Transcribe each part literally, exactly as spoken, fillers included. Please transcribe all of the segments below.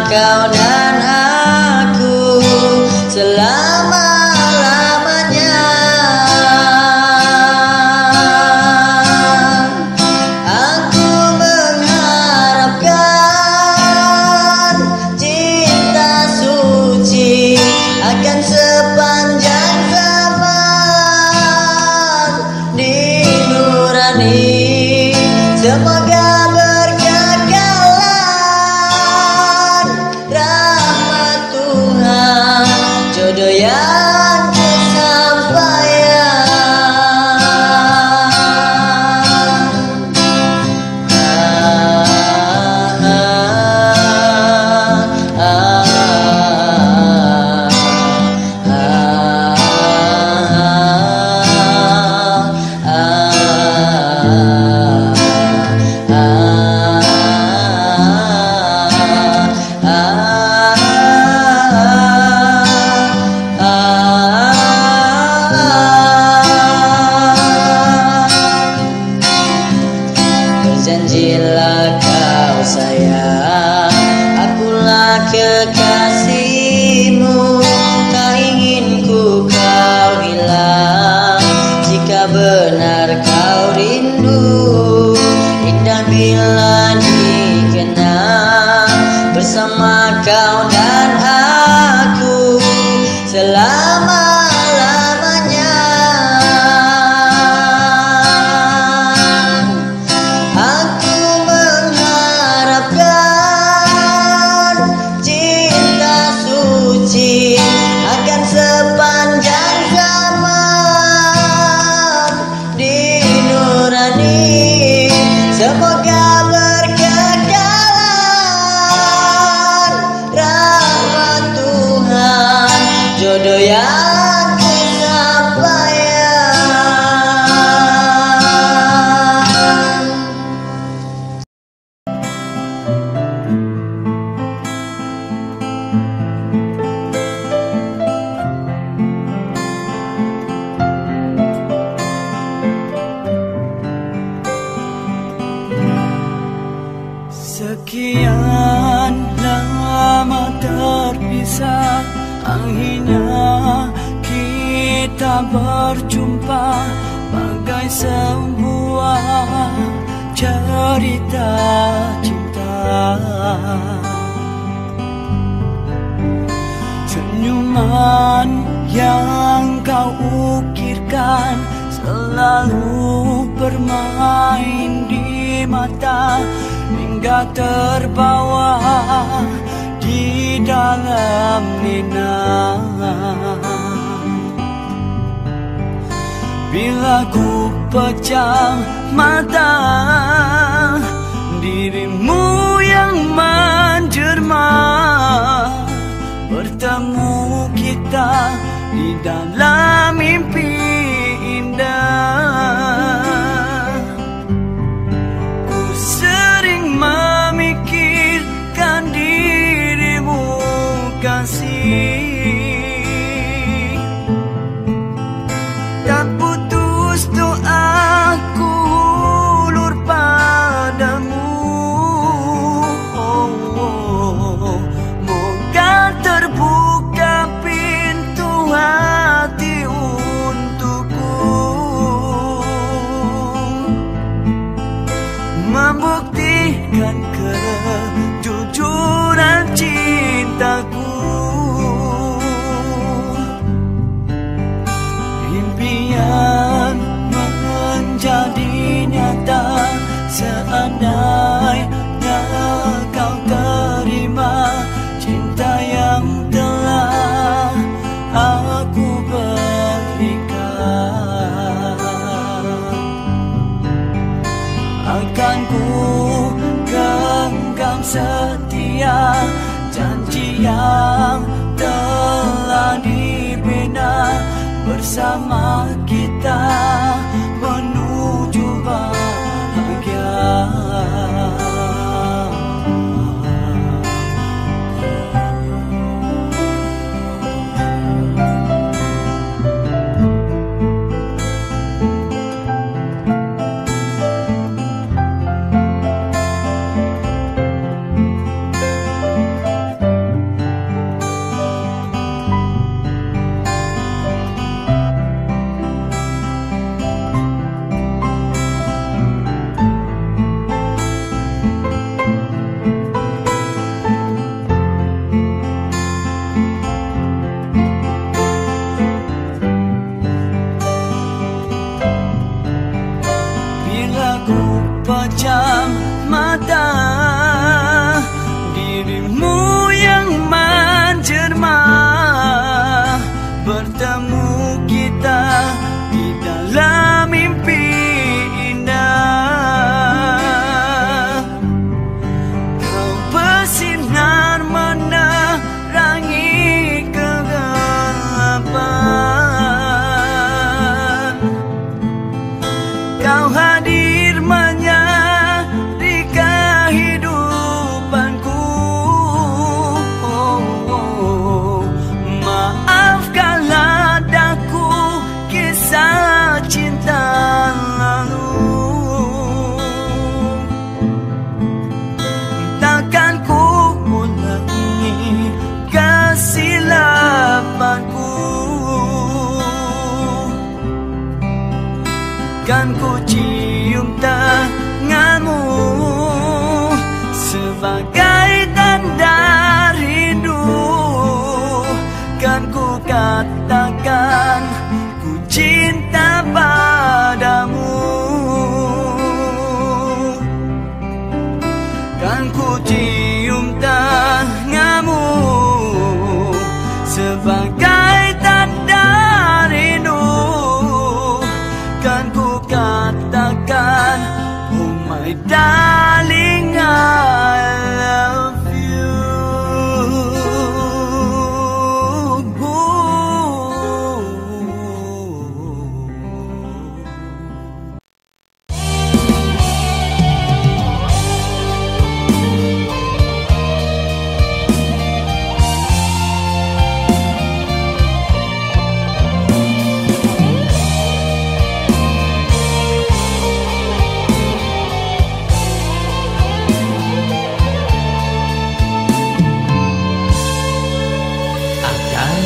kau dan aku selama-lamanya. Aku mengharapkan cinta suci akan sepanjang zaman di nurani. Semoga berkekalan rahmat Tuhan, jodoh yang kesampaian. Berjanjilah kau sayang, akulah kekasihmu. Tak ingin ku kau hilang, jika benar kau rindu. Indah bila dikenang bersama kau dan aku selama-lamanya. Aku mengharapkan cinta suci akan sepanjang zaman di nurani. Semoga berkekalan rahmat Tuhan, jodoh yang kesampaian. Sekian lama terpisah, akhirnya kita berjumpa bagai sebuah cerita cinta. Senyuman yang kau ukirkan selalu bermain di mata, hingga terbawa di dalam nina. Bila ku pejam mata, dirimu yang menjelma. Bertemu kita di dalam mimpi indah. Ku sering memikirkan dirimu kasih, tak putus doaku ulur padamu. Oh, oh, oh. Moga terbuka pintu hati untukku, membuktikan kejujuran cintaku. Impian menjadi nyata seandainya kau terima cinta yang telah aku berikan. Akan ku genggam setia janji yang telah dibina, bersama kita menuju bahagia.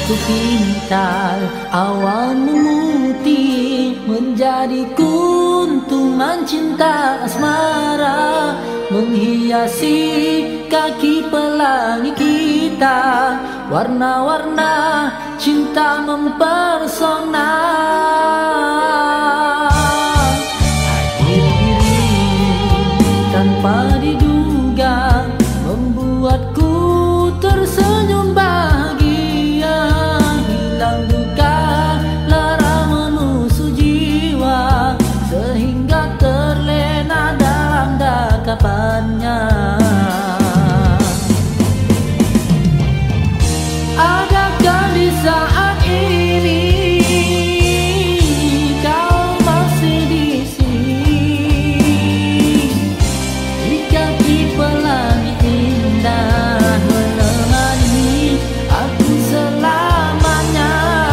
ku pintal awan memutih menjadi kuntuman cinta asmara menghiasi kaki pelangi kita, warna-warna cinta mempersona. Hadir dirimu tanpa diduga membuatku tersenyum bahagia, hilang duka lara menusuk jiwa sehingga terlena dalam dakapannya. Adakah di saat ini kau masih di sini? Di kaki pelangi indah menemani aku selamanya.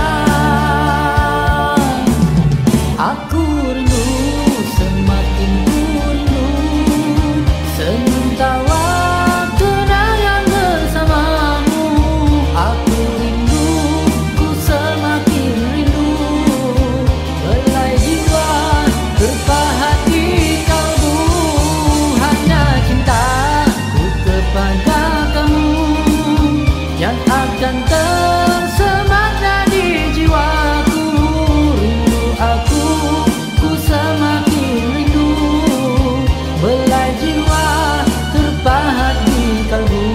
Aku rindu, semakin ku rindu senyum tawa kenangan bersamamu. Aku rindu, ku semakin rindu belai jiwa terpahat di kalbu. Hanya cintaku kepada kamu yang akan tersemakna di jiwaku. Rindu aku, ku semakin rindu belai jiwa terpahat di kalbu.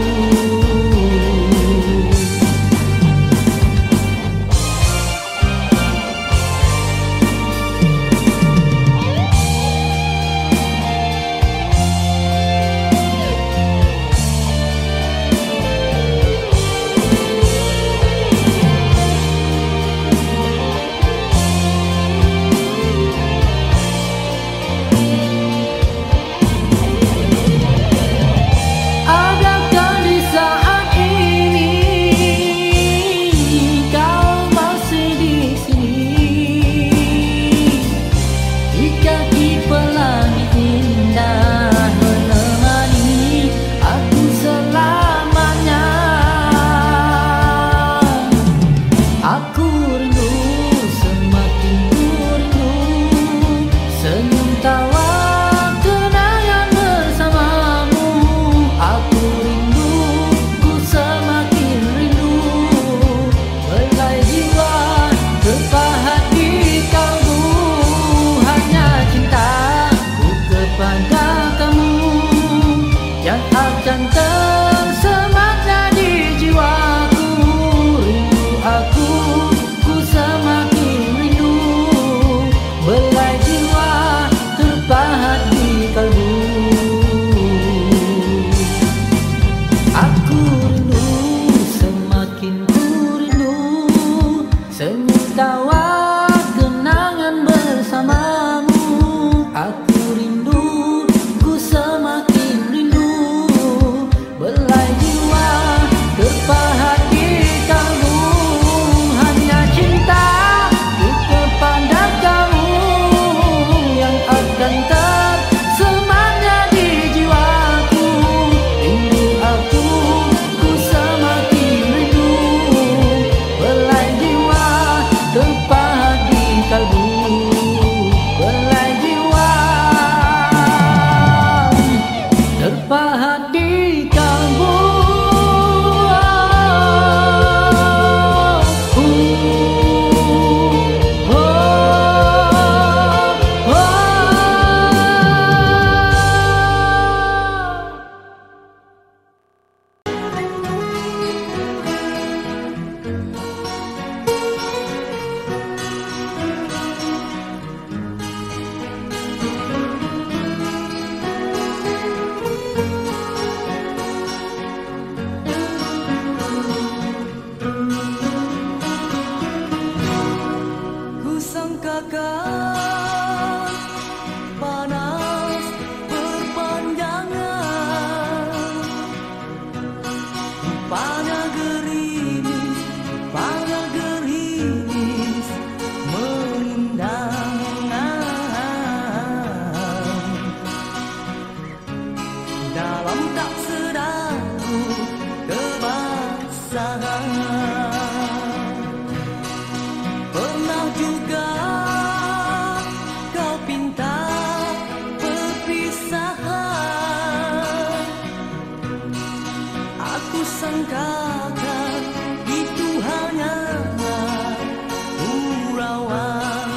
rasakan itu hanyalah gurauan.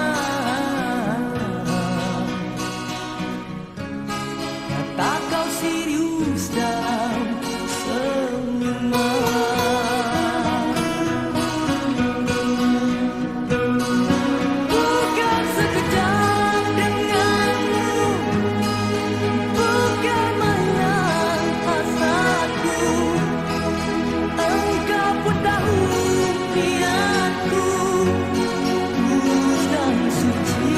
Kata kau serius dalam senyuman. Bukan sekejap denganmu, bukan mainan hasratku. Engkau pun tahu niatku tulus dan suci.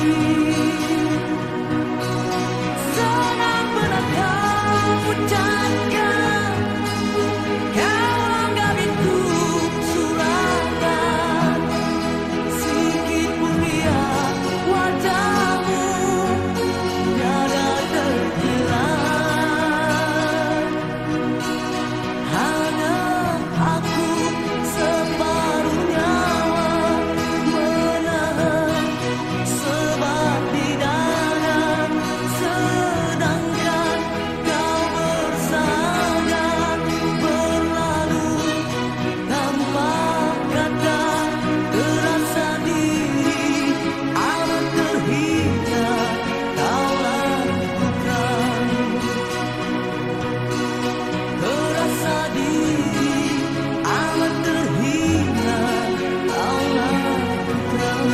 Senang benar kau ucapkan, kau anggap itu suratan. Sikit pun dia wajahmu tiada terhilang. Hanya aku separuh nyawa menahan sebab di dada, sedangkan kau bersanjang berlalu tanpa kata. Terasa diri amat terhina kau lakukan. Terasa diri amat terhina kau lakukan.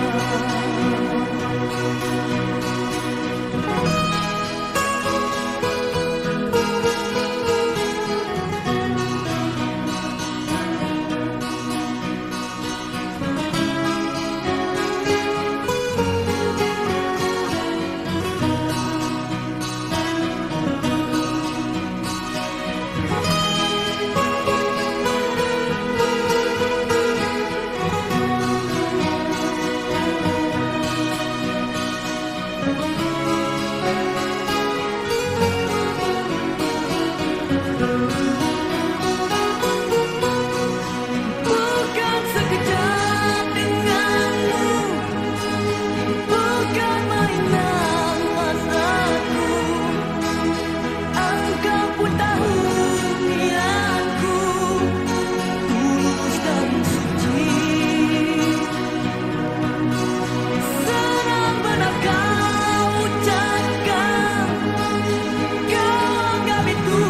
Bukan sekejap denganmu, bukan mainan hasratku. Engkau pun tahu niatku tulus dan suci. Senang benar kau ucapkan, kau anggap itu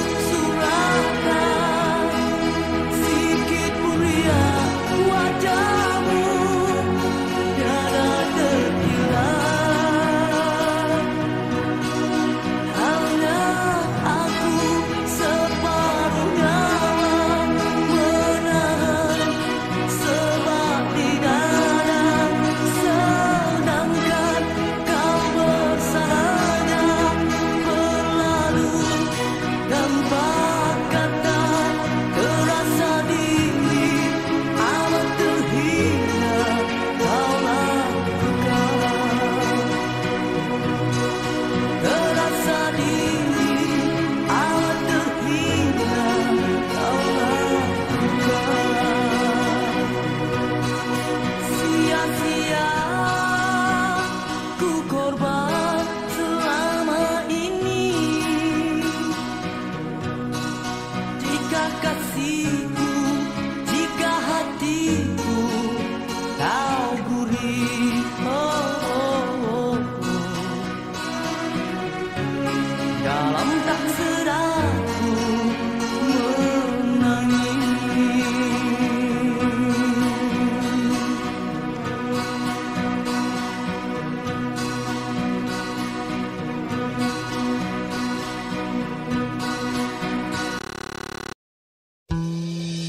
suratan. Sikit pun riak wajahmu tiada terhilang. Hanya aku separuh nyawa menahan sebab di dada, sedangkan kau bersanjang berlalu tanpa kata. Terasa diri amat terhina kau lakukan. Terasa diri amat terhina kau lakukan. Sia-sia ku korban selama ini. Jika kasihku, jika hatiku kau gurih, oh, oh, oh. Dalam tak sedarku menangis.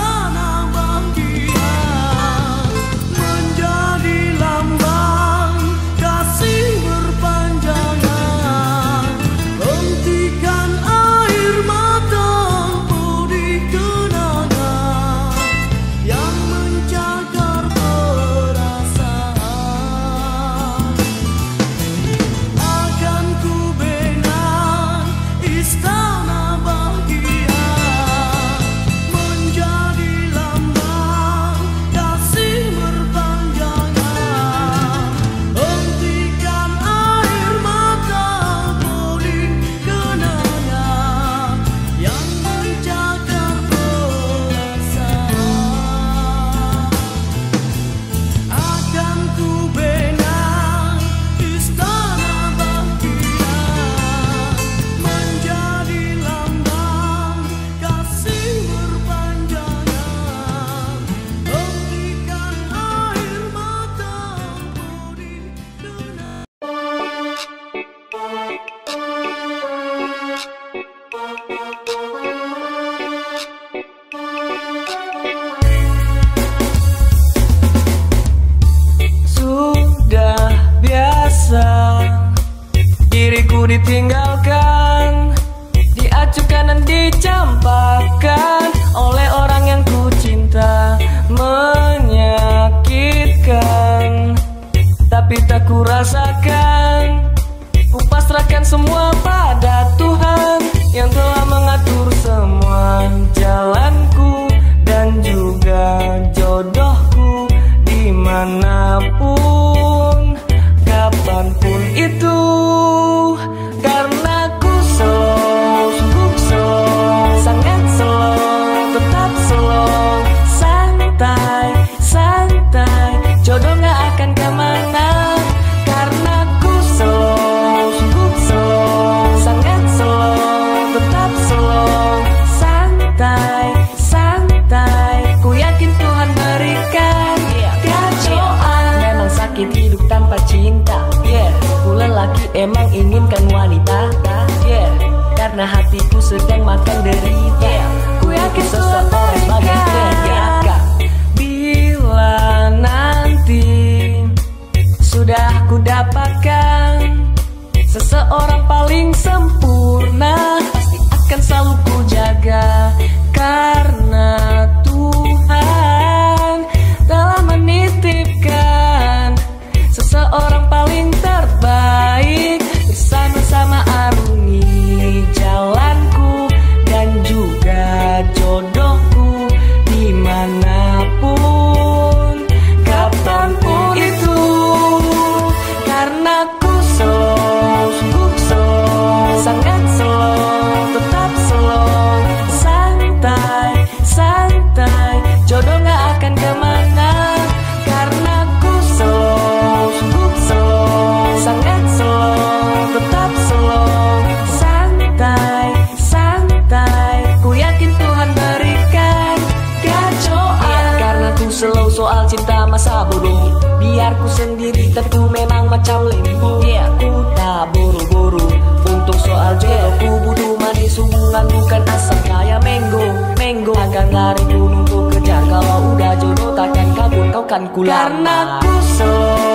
istana bahagia menjadi lambang kasih berpanjangan. Hentikan air mata budi kenangan yang mencagar perasaan. Akan ku bina istana bahagia menjadi lambang kasih berpanjangan. Hentikan air mata budi kenangan yang mencagar perasaan. Akan ku bina istana bahagia menjadi lambang kasih berpanjangan. Hentikan air mata budi kenangan. Sudah biasa diriku ditinggalkan, diacukan dan dicampakkan oleh orang yang ku cinta. Menyakitkan, tapi tak ku rasakan. Ku pasrahkan semua pada Tuhan yang telah mengatur semua jalanku dan juga jodohku dimanapun, kapanpun itu. Karena ku slow, sungguh slow, sangat slow, tetap slow, santai, santai, jodoh gak akan kemana. Karena ku slow, sungguh slow, sangat slow, tetap slow, santai, santai, ku yakin Tuhan berikan keajaiban. Memang sakit hidup tanpa cinta, yeah. Ku lelaki emang inginkan wanita, yeah. Karena hatiku sedang makan derita, yeah. Ku yakin seseorang sebagai penjaga. Bila nanti sudah ku dapatkan seseorang paling sempurna, pasti akan selalu ku jaga. Karena Tuhan telah menitipkan seseorang paling terbaik, bersama-sama arungi jalanku dan juga jodohku dimanapun, kapanpun itu. Karena ku slow, sungguh slow, sangat slow, tetap slow, santai, santai, jodoh gak akan kemana. Karena ku slow, sungguh slow, sangat slow, tetap slow, santai, santai, ku yakin Tuhan berikan keajaiban. Karena ku slow soal cinta masa bodoh, biar ku sendiri tentu memang macam lembu. Yeah, ku tak buru-buru untuk soal jodoh. Ku butuh manis hubungan, bukan asam kayak mango. Mango akan lari gunung ku kejar, kalau udah jodoh takkan kabur kau kan ku lamar. Karena ku slow,